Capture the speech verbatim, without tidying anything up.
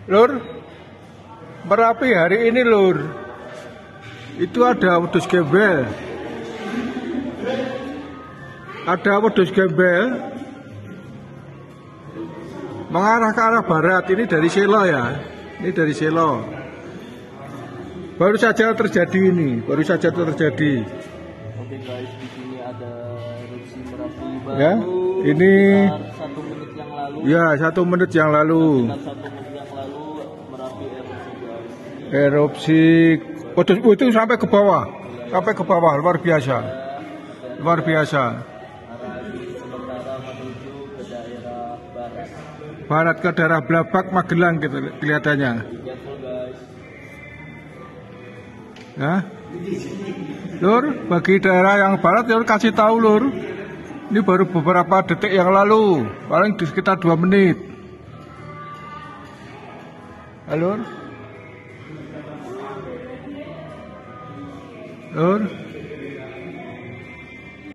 Lur, Merapi hari ini lur, itu ada wedhus gembel, ada wedhus gembel mengarah ke arah barat. Ini dari Selo ya, ini dari Selo. Baru saja terjadi ini, baru saja terjadi. Oke guys, di sini ada erupsi Merapi baru. Ya, ini satu menit yang lalu. Ya, satu menit yang lalu. Satu menit yang lalu Merapi erupsi guys. Erupsi, wedhus itu sampai ke bawah, sampai ke bawah, luar biasa, luar biasa. Sementara menuju ke daerah barat. Barat ke daerah Blabak, Magelang gitu kelihatannya. Careful guys. Ya, Lur, bagi daerah yang barat ya kasih tahu Lur. Ini baru beberapa detik yang lalu, paling di sekitar dua menit. Halo, Lur. Lur.